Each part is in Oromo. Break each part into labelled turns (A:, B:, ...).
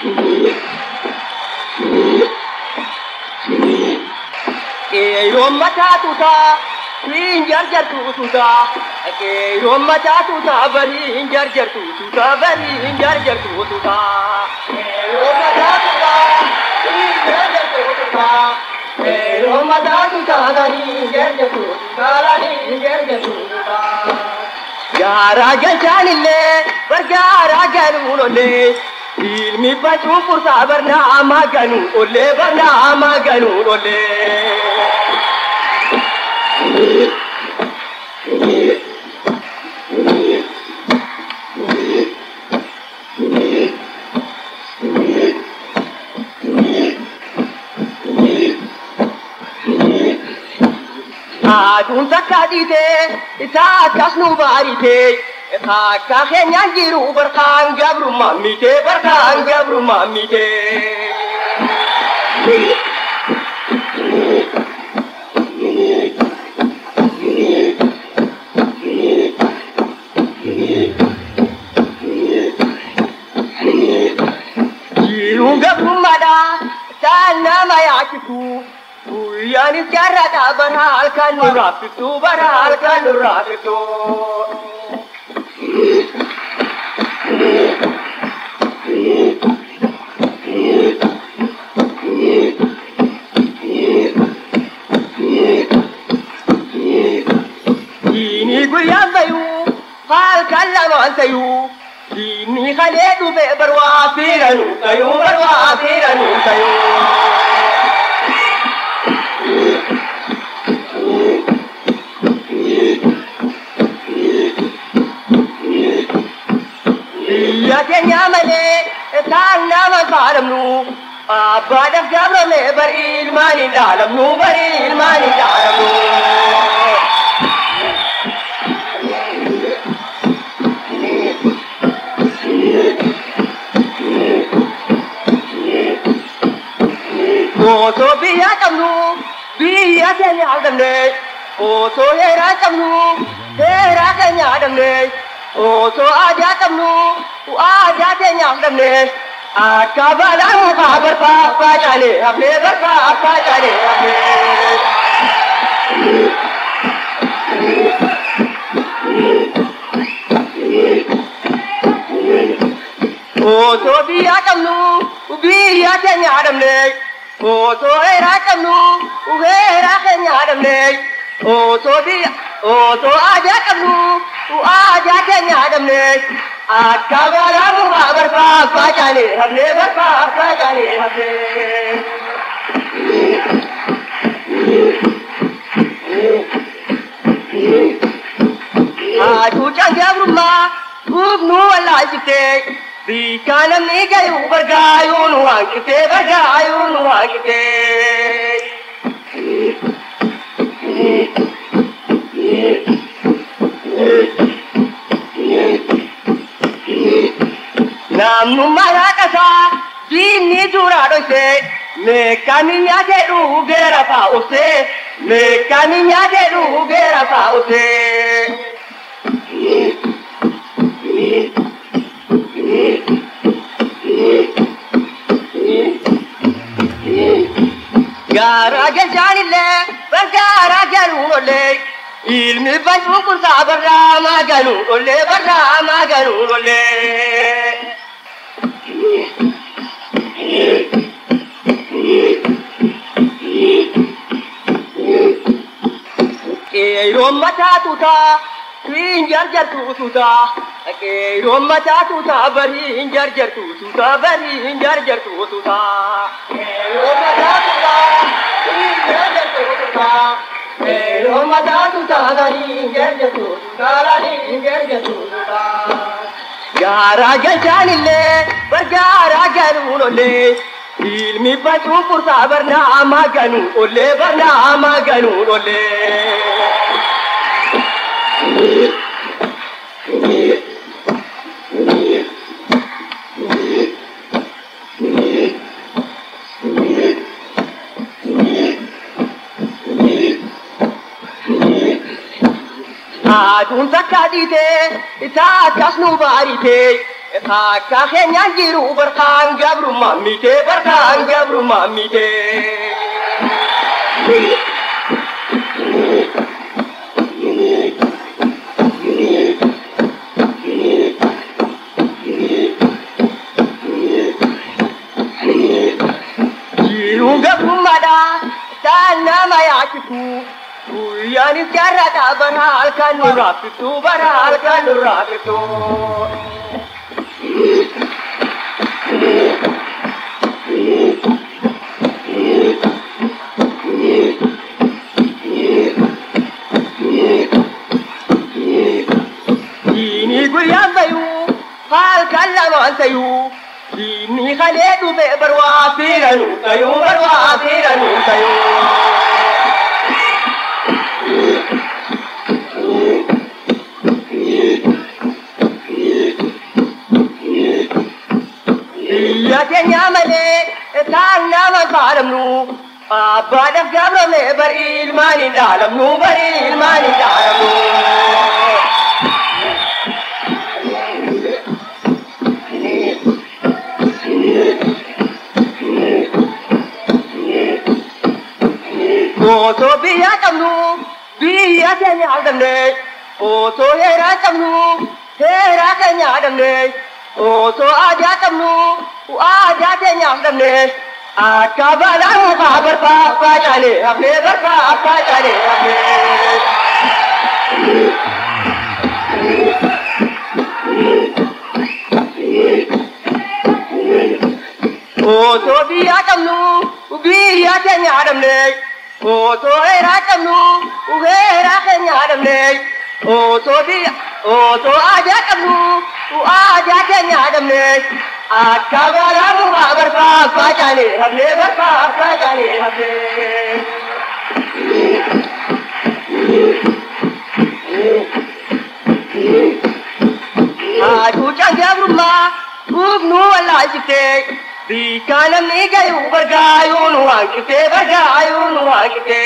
A: Yom matatuta, injar tuta. Yom matatuta, bari injar tuta, bari injar tuta. Yom matatuta, injar tuta. Yom matatuta, bari injar tuta, bari injar tuta. Gara jalchanille, bargara galunolle. Ilmi pacu pursa barna amaganu olle barna amaganu olle. Adun sakadite, sakas nubarite. Kakak kenyang jiru berkang gabru mamite berkang gabru mamite. Jiru gabru mada sana mayakiku. Yani cara tak berhal kan nurafitu berhal kan nurafitu. Ini guyam sayu, hal kalam sayu. Ini khaledu be berwafiranu sayu berwafiranu sayu. Ya kenyamane, tanna mafaramnu. Abada gabrame berilmani dalamnu berilmani dalamnu. Oso biya kamnu, biya kenyadamne. Oso hera kamnu, hera kenyadamne. Oso aja kamnu, aja kenyadamne. Akabalam kabar apa jane, apne berpa apa jane, apne. Oso biya kamnu, biya kenyadamne. Oso hera kamnu, hera kenyadamne. Oso aja kamnu, aja kenyadamne. Akabalam kabar apa jane, apne berpa apa jane, apne. Aku jangan rumah, gubnu Allah kita. Di kanan ni gayu bergayu nuang kita, bergayu nuang kita. Namu marakasa, bini durado se. Mekaninya deru gera pa ose, mekaninya deru gera pa ose. Gara jalchanille, bagara galunolle. Ilmi pacu pursa barra maganu olle barra maganu olle. Yom matatuta, injar tuta. Yom matatuta, bari injar tuta, bari injar tuta. Yom matatuta, injar tuta. Yom matatuta, bari injar tuta, bari injar tuta. Gara jalchanille, bargara galunolle. Ilmi pacu pursa barna amaganu olle barna amaganu olle. Adun sakadite, sakas nubarite. كاخين ينجروا برخان قبروا ماميتي برخان قبروا ماميتي جيروا قبروا مدى سالنا ما يعكسوا يعني سيارة برا الكانو رافتو برا الكانو رافتو ديني قل يا زيو قال كلم عن سيو ديني خليته ببروا سيرا نوتيو بروا سيرا نوتيو يا ملك تعالنا ما تعلمنو أبدا قبل ما بريل ما نعلمنو بريل ما نعلمنو Oto biya tamnu biya kenya adamne Oto hera tamnu hera kenya adamne Oto aja tamnu aja kenya adamne Akabalan kabar pa chale apne barka pa chale apne Oto biya tamnu biya kenya adamne Oto hera tamnu hera kenya adamne Oto aja tamnu aja kenya adamne Akabalan kabar pa chale apne barka pa chale apne Aku jangan rumah Gubnu Allah kita di kanan ni gayu bergayu nuang kita bergayu nuang kita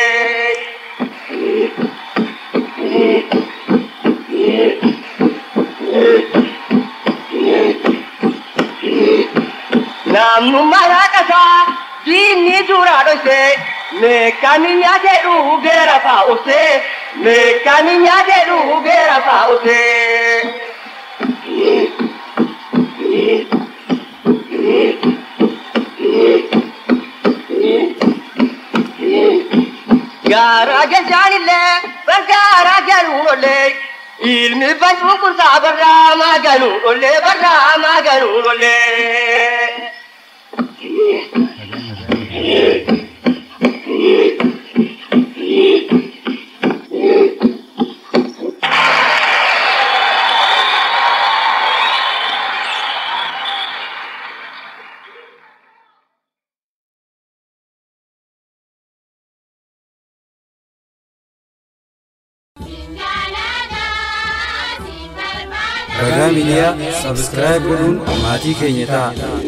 A: namu mara kasa dini jurado se mekaninya deru gera pa use mekaninya deru gera pa use Gara gajani le, bergara galu le, ilmi bantu kursa berama galu le, berama galu le.
B: Ragaa Miidiyaa Sabskiraayib godhuun maatii keenya ta'a.